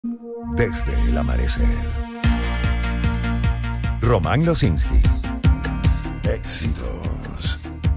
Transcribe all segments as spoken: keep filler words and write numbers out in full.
Desde el amanecer. Román Losinski. Éxitos.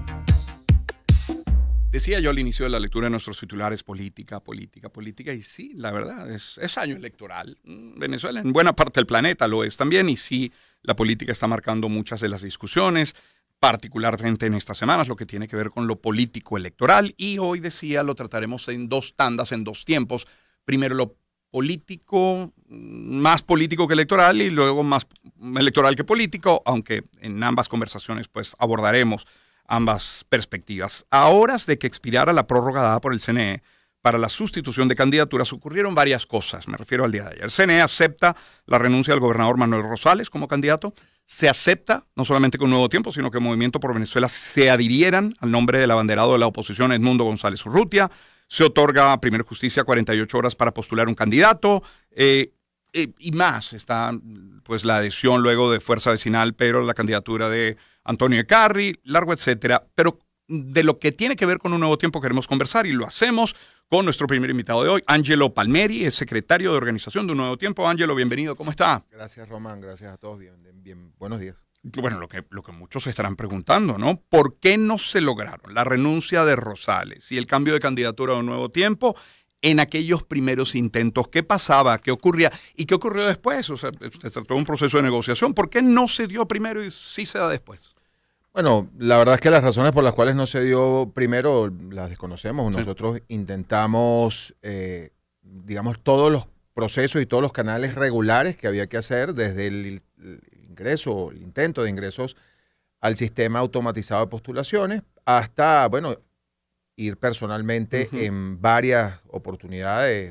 Decía yo al inicio de la lectura de nuestros titulares: política, política, política. Y sí, la verdad, es, es año electoral. Venezuela, en buena parte del planeta, lo es también. Y sí, la política está marcando muchas de las discusiones, particularmente en estas semanas, lo que tiene que ver con lo político electoral. Y hoy, decía, lo trataremos en dos tandas, en dos tiempos. Primero lo político, más político que electoral, y luego más electoral que político, aunque en ambas conversaciones pues abordaremos ambas perspectivas. A horas de que expirara la prórroga dada por el C N E para la sustitución de candidaturas, ocurrieron varias cosas. Me refiero al día de ayer. El C N E acepta la renuncia del gobernador Manuel Rosales como candidato. Se acepta, no solamente que un Nuevo Tiempo, sino que Movimiento por Venezuela se adhirieran al nombre del abanderado de la oposición, Edmundo González Urrutia. Se otorga a Primer Justicia cuarenta y ocho horas para postular un candidato. Eh, eh, y más, está pues la adhesión luego de Fuerza Vecinal, pero la candidatura de Antonio Ecarri, largo etcétera. Pero de lo que tiene que ver con un Nuevo Tiempo queremos conversar, y lo hacemos con nuestro primer invitado de hoy, Angelo Palmeri, es secretario de organización de Un Nuevo Tiempo. Angelo, bienvenido, ¿cómo está? Gracias, Román, gracias a todos, bien, bien, buenos días. Bueno, lo que, lo que muchos se estarán preguntando, ¿no? ¿Por qué no se lograron la renuncia de Rosales y el cambio de candidatura de Un Nuevo Tiempo en aquellos primeros intentos? ¿Qué pasaba? ¿Qué ocurría? ¿Y qué ocurrió después? O sea, se trató de un proceso de negociación. ¿Por qué no se dio primero y sí se da después? Bueno, la verdad es que las razones por las cuales no se dio primero las desconocemos. Sí. Nosotros intentamos, eh, digamos, todos los procesos y todos los canales regulares que había que hacer desde el, el ingreso, el intento de ingresos al sistema automatizado de postulaciones hasta, bueno, ir personalmente Uh-huh. en varias oportunidades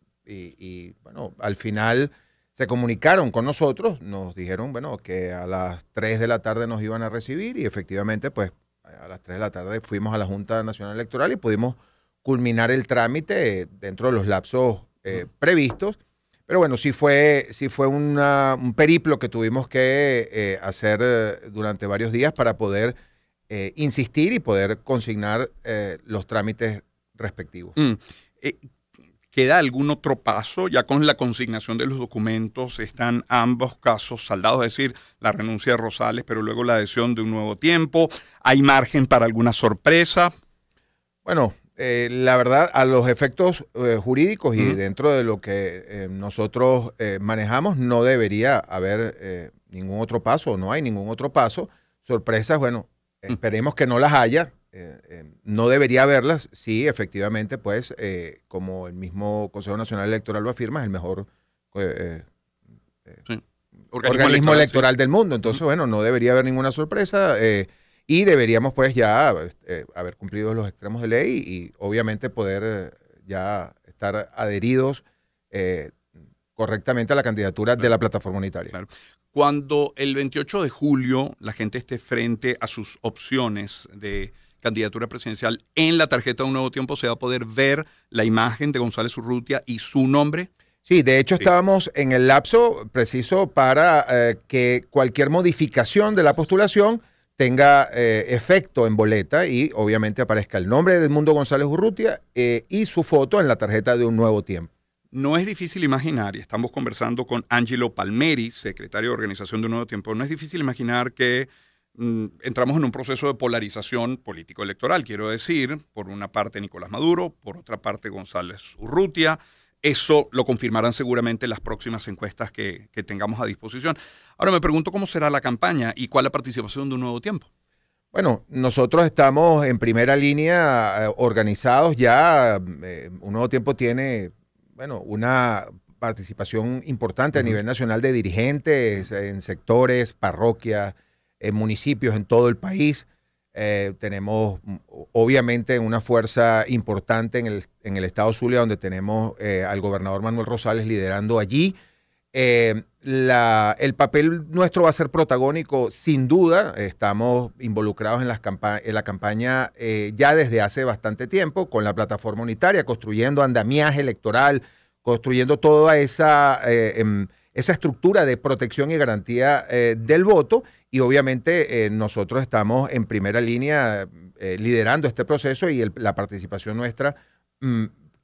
y, y, bueno, al final se comunicaron con nosotros, nos dijeron, bueno, que a las tres de la tarde nos iban a recibir y efectivamente, pues, a las tres de la tarde fuimos a la Junta Nacional Electoral y pudimos culminar el trámite dentro de los lapsos eh, previstos. Pero bueno, sí fue, sí fue una, un periplo que tuvimos que eh, hacer eh, durante varios días para poder eh, insistir y poder consignar eh, los trámites respectivos. Mm. Eh, ¿Queda algún otro paso? Ya con la consignación de los documentos están ambos casos saldados, es decir, la renuncia de Rosales, pero luego la adhesión de Un Nuevo Tiempo. ¿Hay margen para alguna sorpresa? Bueno, eh, la verdad, a los efectos eh, jurídicos y Uh-huh. dentro de lo que eh, nosotros eh, manejamos, no debería haber eh, ningún otro paso, no hay ningún otro paso. Sorpresas, bueno, esperemos que no las haya. Eh, eh, no debería haberlas, sí, efectivamente, pues, eh, como el mismo Consejo Nacional Electoral lo afirma, es el mejor eh, eh, Sí. organismo, Organismo electoral, electoral, sí. del mundo. Entonces, Uh-huh. bueno, no debería haber ninguna sorpresa eh, y deberíamos, pues, ya eh, haber cumplido los extremos de ley y, obviamente, poder eh, ya estar adheridos eh, correctamente a la candidatura Claro. de la plataforma unitaria. Claro. Cuando el veintiocho de julio la gente esté frente a sus opciones de candidatura presidencial, en la tarjeta de Un Nuevo Tiempo se va a poder ver la imagen de González Urrutia y su nombre. Sí, de hecho Sí. estábamos en el lapso preciso para eh, que cualquier modificación de la postulación tenga eh, efecto en boleta y obviamente aparezca el nombre de Edmundo González Urrutia eh, y su foto en la tarjeta de Un Nuevo Tiempo. No es difícil imaginar, y estamos conversando con Angelo Palmeri, secretario de organización de Un Nuevo Tiempo, no es difícil imaginar que mm, entramos en un proceso de polarización político-electoral. Quiero decir, por una parte Nicolás Maduro, por otra parte González Urrutia. Eso lo confirmarán seguramente las próximas encuestas que, que tengamos a disposición. Ahora me pregunto cómo será la campaña y cuál la participación de Un Nuevo Tiempo. Bueno, nosotros estamos en primera línea eh, organizados ya. Eh, Un Nuevo Tiempo tiene, bueno, una participación importante Uh-huh. a nivel nacional de dirigentes en sectores, parroquias, en municipios en todo el país. Eh, tenemos obviamente una fuerza importante en el, en el estado Zulia, donde tenemos eh, al gobernador Manuel Rosales liderando allí. Eh, la, el papel nuestro va a ser protagónico, sin duda. Estamos involucrados en, las campa en la campaña eh, ya desde hace bastante tiempo, con la plataforma unitaria, construyendo andamiaje electoral, construyendo toda esa, eh, eh, esa estructura de protección y garantía eh, del voto. Y obviamente eh, nosotros estamos en primera línea eh, liderando este proceso y el, la participación nuestra mm,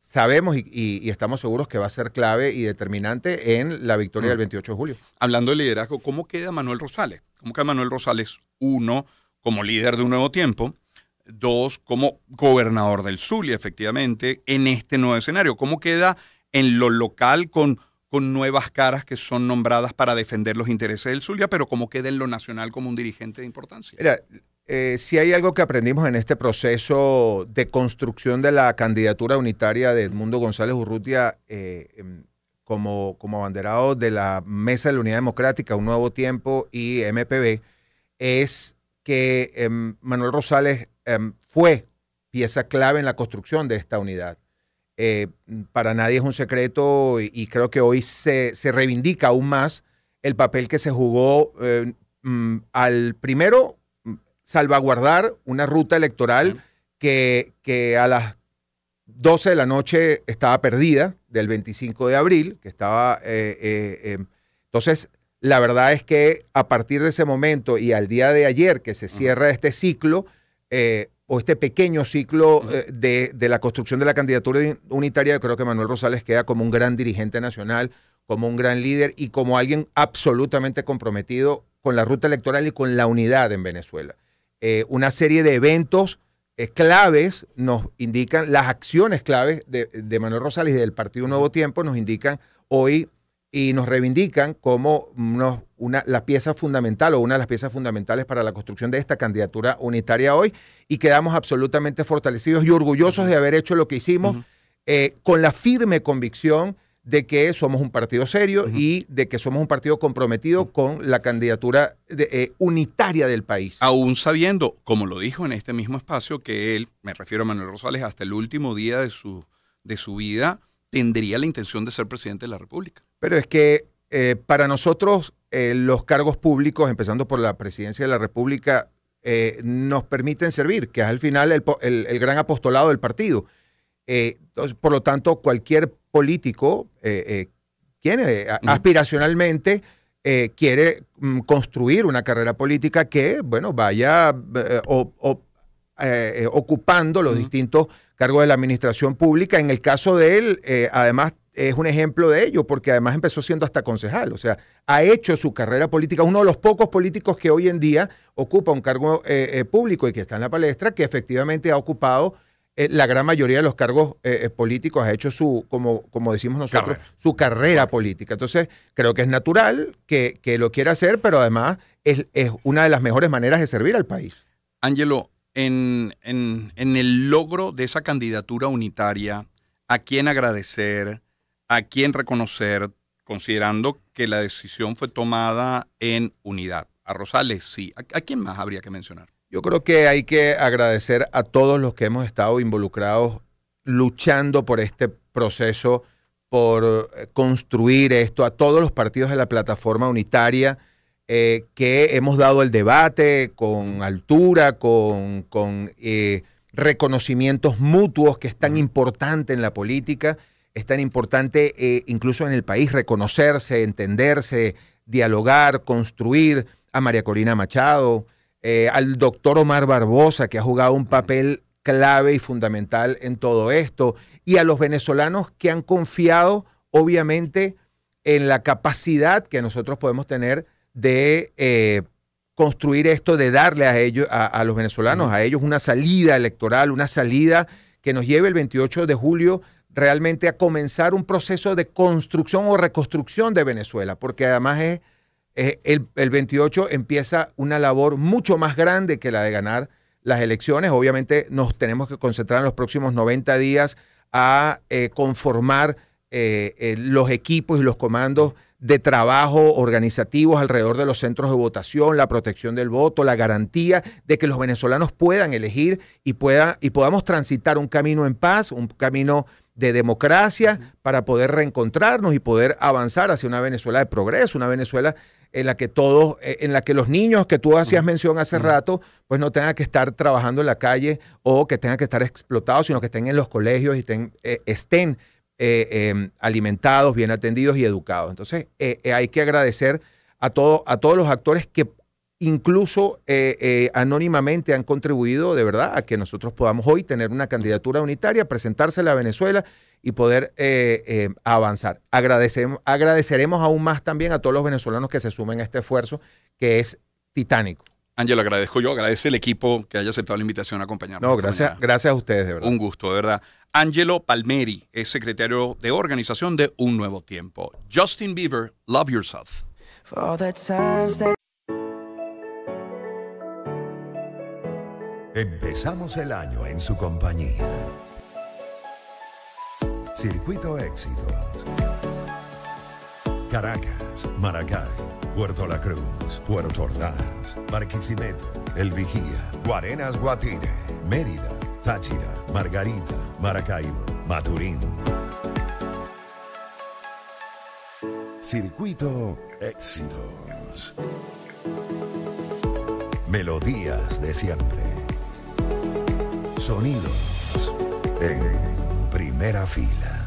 sabemos y, y, y estamos seguros que va a ser clave y determinante en la victoria mm. del veintiocho de julio. Hablando de liderazgo, ¿cómo queda Manuel Rosales? ¿Cómo queda Manuel Rosales, uno, como líder de Un Nuevo Tiempo, dos, como gobernador del Zulia, efectivamente, en este nuevo escenario? ¿Cómo queda en lo local con, con nuevas caras que son nombradas para defender los intereses del Zulia, pero cómo queda en lo nacional como un dirigente de importancia? Mira, eh, si hay algo que aprendimos en este proceso de construcción de la candidatura unitaria de Edmundo González Urrutia eh, como, como abanderado de la Mesa de la Unidad Democrática, Un Nuevo Tiempo y M P B, es que eh, Manuel Rosales eh, fue pieza clave en la construcción de esta unidad. Eh, para nadie es un secreto y, y creo que hoy se, se reivindica aún más el papel que se jugó eh, mm, al primero salvaguardar una ruta electoral sí. que, que a las doce de la noche estaba perdida, del veinticinco de abril, que estaba... Eh, eh, eh, entonces, la verdad es que a partir de ese momento y al día de ayer que se cierra uh-huh. este ciclo, eh, o este pequeño ciclo uh-huh. eh, de, de la construcción de la candidatura unitaria, yo creo que Manuel Rosales queda como un gran dirigente nacional, como un gran líder y como alguien absolutamente comprometido con la ruta electoral y con la unidad en Venezuela. Eh, una serie de eventos eh, claves nos indican, las acciones claves de, de Manuel Rosales y del Partido Nuevo Tiempo nos indican hoy y nos reivindican como unos, una, la pieza fundamental o una de las piezas fundamentales para la construcción de esta candidatura unitaria hoy y quedamos absolutamente fortalecidos y orgullosos uh-huh. de haber hecho lo que hicimos uh-huh. eh, con la firme convicción de que somos un partido serio uh-huh. y de que somos un partido comprometido uh-huh. con la candidatura de, eh, unitaria del país. Aún sabiendo, como lo dijo en este mismo espacio, que él, me refiero a Manuel Rosales, hasta el último día de su, de su vida, tendría la intención de ser presidente de la República. Pero es que eh, para nosotros eh, los cargos públicos, empezando por la presidencia de la República, eh, nos permiten servir, que es al final el, el, el gran apostolado del partido. Eh, entonces, por lo tanto, cualquier político eh, eh, quiere, uh-huh. aspiracionalmente eh, quiere mm, construir una carrera política que, bueno, vaya eh, o, o, eh, ocupando los uh-huh. distintos cargos de la administración pública. En el caso de él, eh, además, es un ejemplo de ello, porque además empezó siendo hasta concejal, o sea, ha hecho su carrera política, uno de los pocos políticos que hoy en día ocupa un cargo eh, eh, público y que está en la palestra, que efectivamente ha ocupado eh, la gran mayoría de los cargos eh, políticos, ha hecho su, como, como decimos nosotros, carrera. su carrera claro. política. Entonces, creo que es natural que, que lo quiera hacer, pero además es, es una de las mejores maneras de servir al país. Ángelo, en, en, en el logro de esa candidatura unitaria, ¿a quién agradecer? ¿A quién reconocer, considerando que la decisión fue tomada en unidad? A Rosales, sí. ¿A, a quién más habría que mencionar? Yo creo que hay que agradecer a todos los que hemos estado involucrados luchando por este proceso, por construir esto, a todos los partidos de la plataforma unitaria eh, que hemos dado el debate con altura, con, con eh, reconocimientos mutuos, que es tan importante en la política. Es tan importante eh, incluso en el país reconocerse, entenderse, dialogar, construir. A María Corina Machado, eh, al doctor Omar Barbosa, que ha jugado un papel clave y fundamental en todo esto, y a los venezolanos que han confiado, obviamente, en la capacidad que nosotros podemos tener de eh, construir esto, de darle a ellos, a, a los venezolanos, uh-huh. a ellos una salida electoral, una salida que nos lleve el veintiocho de julio realmente a comenzar un proceso de construcción o reconstrucción de Venezuela, porque además es, es el, el veintiocho empieza una labor mucho más grande que la de ganar las elecciones. Obviamente nos tenemos que concentrar en los próximos noventa días a eh, conformar eh, eh, los equipos y los comandos de trabajo organizativos alrededor de los centros de votación, la protección del voto, la garantía de que los venezolanos puedan elegir y, pueda, y podamos transitar un camino en paz, un camino de democracia para poder reencontrarnos y poder avanzar hacia una Venezuela de progreso, una Venezuela en la que todos, en la que los niños que tú hacías mención hace uh-huh. rato, pues no tengan que estar trabajando en la calle o que tengan que estar explotados, sino que estén en los colegios y estén, eh, estén eh, eh, alimentados, bien atendidos y educados. Entonces, eh, eh, hay que agradecer a, todo, a todos los actores que incluso eh, eh, anónimamente han contribuido de verdad a que nosotros podamos hoy tener una candidatura unitaria, presentársela a Venezuela y poder eh, eh, avanzar. Agradecemos, agradeceremos aún más también a todos los venezolanos que se sumen a este esfuerzo, que es titánico. Ángelo, agradezco yo, agradece el equipo que haya aceptado la invitación a acompañarnos. No, gracias, gracias a ustedes, de verdad. Un gusto, de verdad. Ángelo Palmeri es secretario de organización de Un Nuevo Tiempo. Justin Bieber, Love Yourself. For all the times that... Empezamos el año en su compañía. Circuito Éxitos. Caracas, Maracay, Puerto La Cruz, Puerto Ordaz, Barquisimeto, El Vigía, Guarenas, Guatire, Mérida, Táchira, Margarita, Maracaibo, Maturín. Circuito Éxitos. Melodías de siempre. Sonidos en primera fila.